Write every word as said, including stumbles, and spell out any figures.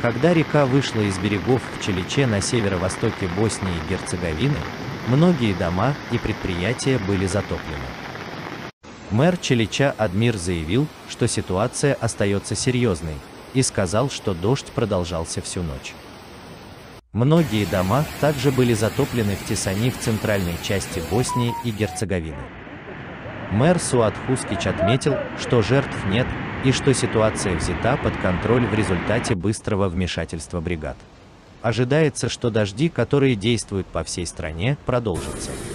Когда река вышла из берегов в Челиче на северо-востоке Боснии и Герцеговины, многие дома и предприятия были затоплены. Мэр Челича Адмир заявил, что ситуация остается серьезной, и сказал, что дождь продолжался всю ночь. Многие дома также были затоплены в Тесани в центральной части Боснии и Герцеговины. Мэр Суат Хускич отметил, что жертв нет и что ситуация взята под контроль в результате быстрого вмешательства бригад. Ожидается, что дожди, которые действуют по всей стране, продолжатся.